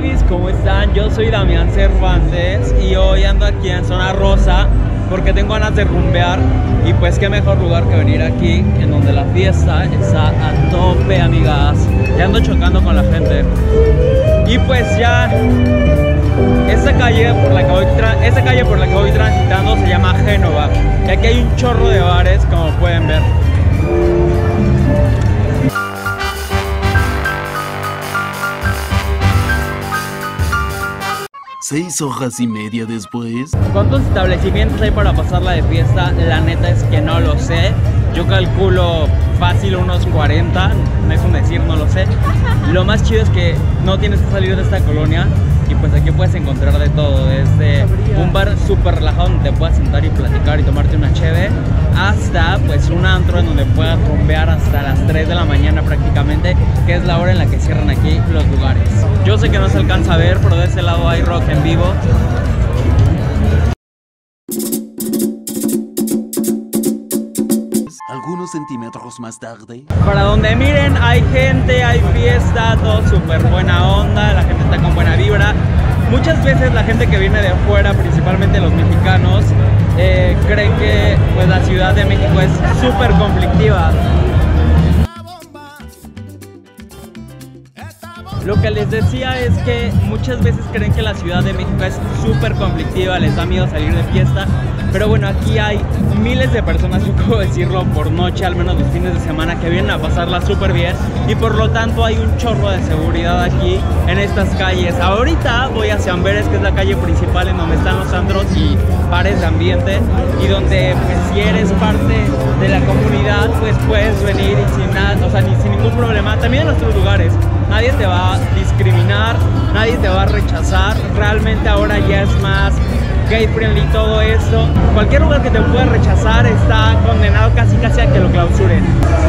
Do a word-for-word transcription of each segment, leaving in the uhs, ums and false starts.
Babies, ¿cómo están? Yo soy Damián Cervantes y hoy ando aquí en Zona Rosa porque tengo ganas de rumbear y pues qué mejor lugar que venir aquí en donde la fiesta está a tope, amigas. Ya ando chocando con la gente y pues ya esta calle por la que voy, esta calle por la que voy transitando se llama Génova y aquí hay un chorro de bares como pueden ver. Seis horas y media después. ¿Cuántos establecimientos hay para pasarla de fiesta? La neta es que no lo sé. Yo calculo fácil unos cuarenta, no es un decir, no lo sé. Lo más chido es que no tienes que salir de esta colonia y pues aquí puedes encontrar de todo, desde un bar súper relajado donde te puedas sentar y platicar y tomarte una cheve, hasta pues un antro en donde puedas rumbear hasta las tres de la mañana prácticamente, que es la hora en la que cierran aquí los lugares. Yo sé que no se alcanza a ver, pero de ese lado hay rock en vivo. Algunos centímetros más tarde. Para donde miren hay gente, hay fiesta, todo súper buena onda, la gente está con buena vibra. Muchas veces la gente que viene de afuera, principalmente los mexicanos, eh, creen que pues, la Ciudad de México es súper conflictiva. Lo que les decía es que muchas veces creen que la Ciudad de México es súper conflictiva, les da miedo salir de fiesta, pero bueno, aquí hay miles de personas, yo puedo decirlo, por noche, al menos los fines de semana, que vienen a pasarla súper bien y por lo tanto hay un chorro de seguridad aquí en estas calles. Ahorita voy hacia Amberes, que es la calle principal en donde están los antros y bares de ambiente y donde pues si eres parte de la comunidad pues puedes venir y sin nada, o sea, ni, sin ningún problema. También en nuestros lugares nadie te va a discriminar, nadie te va a rechazar, realmente ahora ya es más gay friendly todo esto. Cualquier lugar que te pueda rechazar está condenado casi casi a que lo clausuren.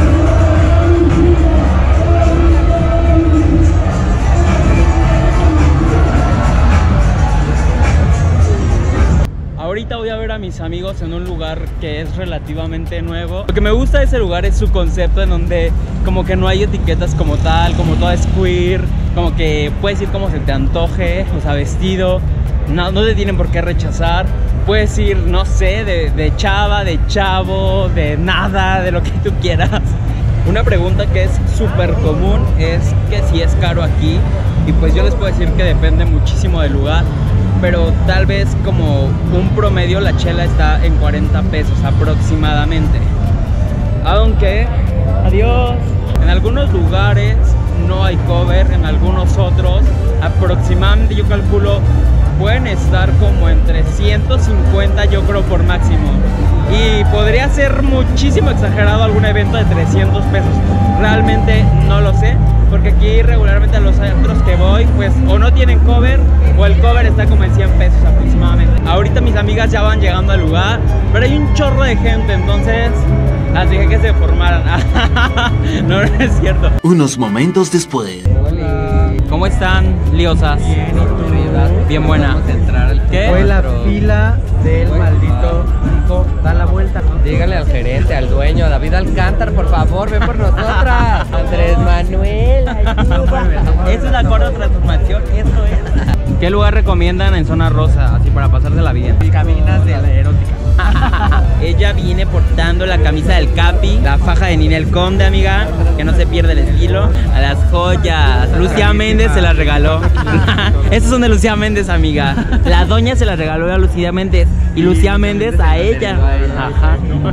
Ahorita voy a ver a mis amigos en un lugar que es relativamente nuevo. Lo que me gusta de ese lugar es su concepto, en donde como que no hay etiquetas como tal, como todo es queer, como que puedes ir como se te antoje, o sea, vestido, no, no te tienen por qué rechazar. Puedes ir, no sé, de, de chava, de chavo, de nada, de lo que tú quieras. Una pregunta que es súper común es que si es caro aquí, y pues yo les puedo decir que depende muchísimo del lugar, pero tal vez como un promedio la chela está en cuarenta pesos aproximadamente. Aunque, adiós, en algunos lugares no hay cover, en algunos otros aproximadamente yo calculo pueden estar como entre ciento cincuenta yo creo por máximo. Y podría ser muchísimo exagerado algún evento de trescientos pesos. Realmente no lo sé, porque aquí regularmente a los centros que voy pues o no tienen cover o el cover está como en cien pesos aproximadamente. Ahorita mis amigas ya van llegando al lugar, pero hay un chorro de gente, entonces las dejé que se formaran. No, no es cierto. Unos momentos después. Hola. ¿Cómo están, liosas? Bien, ¿y tú? Bien buena. Vamos a entrar al ¿Qué? Fue la fila del maldito Nico. Da la vuelta. Dígale al gerente, al dueño, a David Alcántar, por favor, ven por nosotras. Andrés Manuel, ayuda. Esa es la cuarta transformación, eso es. ¿Qué lugar recomiendan en Zona Rosa, así para pasársela bien? Cabinas de la erótica. Ella viene portando la camisa del Capi, la faja de Ninel Conde, amiga, que no se pierde el estilo. A las joyas, Lucía Méndez se las regaló. Esas son de Lucía Méndez, amiga. La doña se las regaló a Lucía Méndez y Lucía Méndez a ella. Ajá.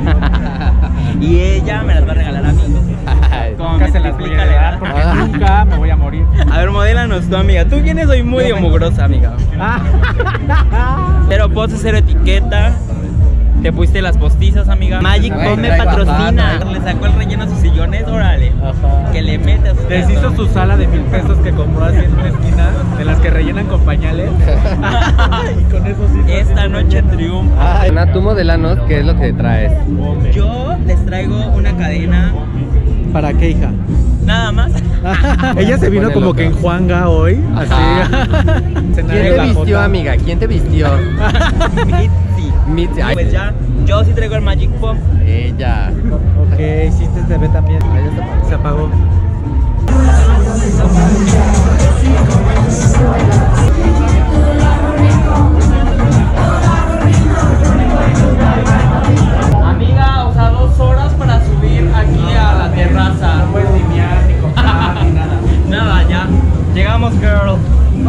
Y ella me las va a regalar a mí. Nunca se las voy a regalar porque nunca me voy a morir. A ver, modélanos tú, amiga. Tú vienes hoy muy mugrosa, amiga. Cero poses, cero etiqueta. Te pusiste las postizas, amiga. Magic Pop me patrocina. Le sacó el relleno a sus sillones, órale. Ajá. Que le metas. Les hizo su sala de mil pesos que compró así en una esquina, de las que rellenan con pañales. Y con eso sí. Esta noche triunfa. Ana, tú modelanos, ¿qué es lo que traes? Yo les traigo una cadena. ¿Para qué, hija? Nada más. Ella se vino Pone como loca. que en Juanga hoy. Así. ¿Quién te vistió, amiga? ¿Quién te vistió? Mitzi. Mitzi. Ay, Pues ya, yo sí traigo el Magic Pop. ella. Ok, hiciste T V también. Se apagó. girl.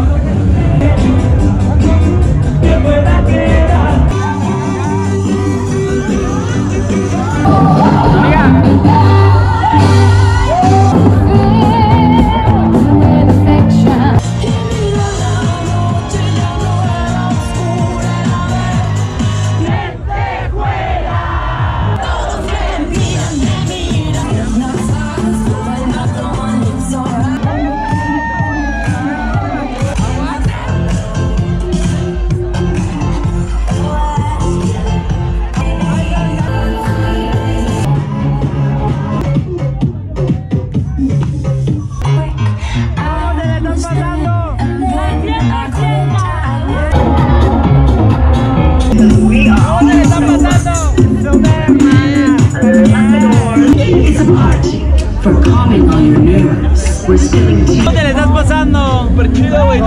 ¿Dónde le estás pasando? Súper chido, güey.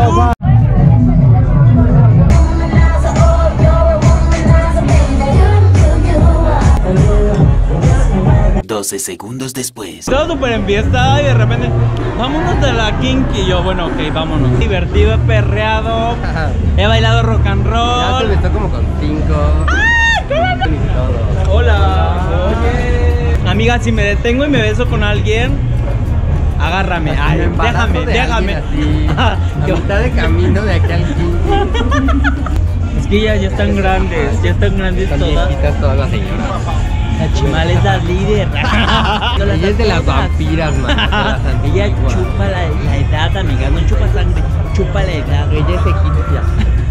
doce segundos después. Estaba súper en fiesta y de repente, vámonos de la kinky. Y yo, bueno, ok, vámonos. Divertido, he perreado, he bailado rock and Ya roll. se besó como con cinco. ¡Ah, qué bueno! Y todo. Hola. Oye. Amiga, si me detengo y me beso con alguien, agárrame. Me Ay, embarazo déjame, de déjame. alguien así, Yo- a mitad de camino de aquí al quince. Es que ya, ya están grandes, ya están grandes Están todas. viejitas todas las señoras. La Chimal es la líder. Ella es de las vampiras, man. de las Ella antiguas. chupa la, la edad, amiga, no chupa sangre, chupa la edad. Ella es egipcia.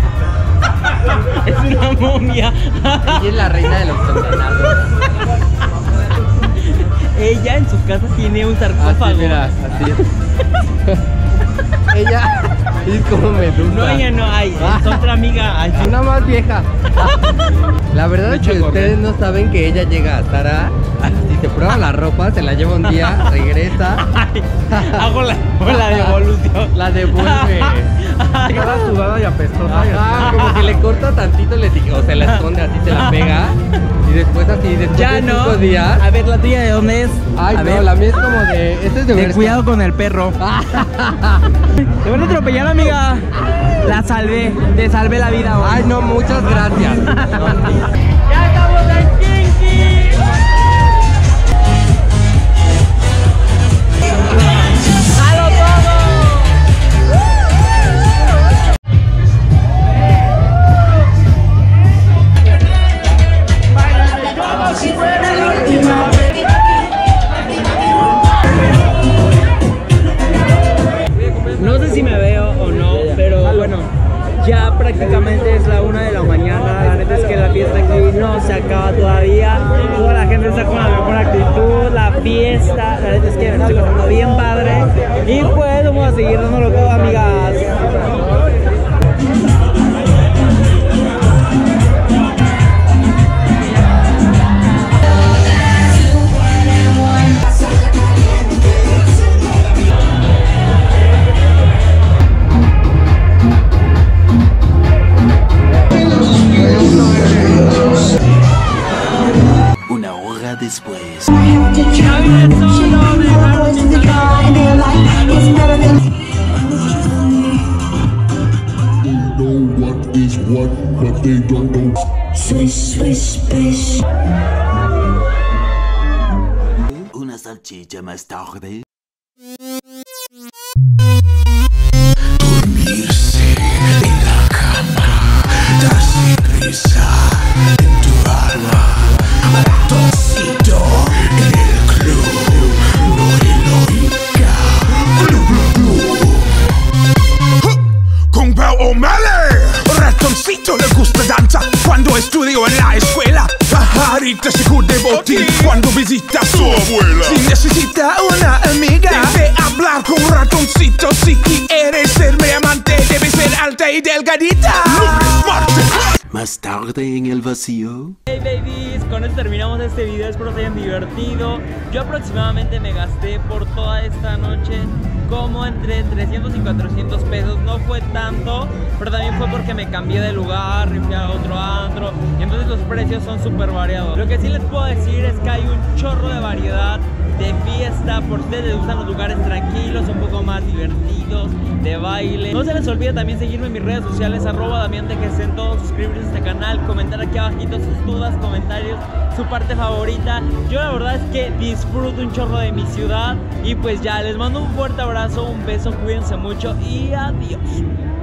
Es una momia. Ella es la reina de los condenados. Ella en su casa tiene un sarcófago. Así, mira, así es. Ella es como Medusa. No, ella no, ay, es otra amiga. Ay, sí. Una más vieja. La verdad es que Mucho ustedes no saben que ella llega a Sara. Si se prueba la ropa, se la lleva un día, regresa, Ay, hago la, hago la devolución. la devuelve. Ay, Toda sudada y apestosa. y Ajá, así. como que le corta tantito le tic- o se la esconde, así se la pega. Y después así, después ya de no. cinco días. A ver, la tuya de dónde es. Ay, a no, ver, la mía es como de. Este es de ten Bershka. cuidado con el perro. Te van a atropellar, amiga. La salvé, te salvé la vida hoy. Ay, no, muchas gracias. No, ¡Ya estamos en Kinky! ¡Halo todo! No sé si me veo o no, pero bueno, ya prácticamente es la una de la mañana. La neta es que la fiesta aquí no se acaba todavía. Toda la gente está con la mejor actitud, la fiesta, la neta es que me estoy pasando bien padre. Y pues vamos a seguir dándolo todo, amigas. Una hora después. know what is what, but they don't know. Swish, swish, swish. Una salchicha más tarde. Dormirse en la cama, darse prisa en tu alma, un tocito en el club, no Eloica, blu blu blu. Con Bel O'Malley, ratoncito le gusta danza cuando estudio en la escuela. Pajarita se de botín cuando visita a su abuela. Si necesita una amiga, debe hablar con ratoncito. Si quieres ser mi amante, debe ser alta y delgadita. Lunes, martes. Más tarde en el vacío. Hey babies, con esto terminamos este video, espero se hayan divertido. Yo aproximadamente me gasté por toda esta noche como entre trescientos y cuatrocientos pesos. No fue tanto, pero también fue porque me cambié de lugar y fui a otro antro, y entonces los precios son súper variados. Lo que sí les puedo decir es que hay un chorro de variedad de fiesta, por si ustedes les gustan los lugares tranquilos, un poco más divertidos, de baile. No se les olvide también seguirme en mis redes sociales, arroba Damián T G C en todo, suscribirse a este canal, comentar aquí abajito sus dudas, comentarios, su parte favorita. Yo la verdad es que disfruto un chorro de mi ciudad y pues ya, les mando un fuerte abrazo, un beso, cuídense mucho y adiós.